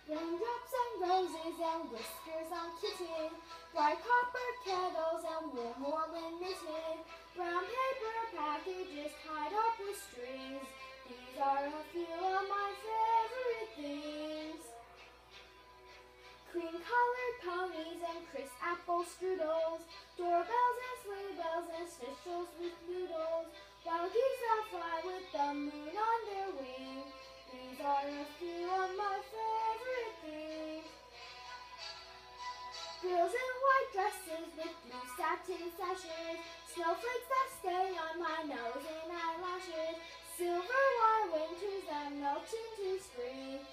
Raindrops and roses and whiskers on kitten, bright copper kettles and warm woolen knitted, brown paper packages tied up with strings. These are a few of my favorite things. Cream-colored ponies and crisp apple strudels, doorbells and sleigh bells and snitchels with noodles, wild geese that fly with the moon on their wing. These are a few of my favorite things. Girls in white dresses with blue satin sashes, snowflakes that stay on my nose and eyelashes, silver wire winters that melt into spring.